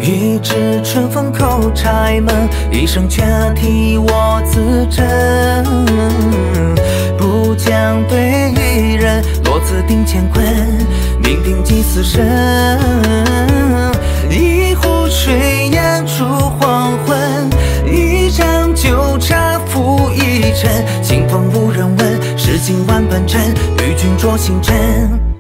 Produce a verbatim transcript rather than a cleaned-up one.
一指春风叩柴门，一声却替我自珍。不将对一人，落字定乾坤，命定几死生。一壶水烟烛黄昏，一盏酒茶付一尘。清风无人问，诗经万般真，与君酌心真。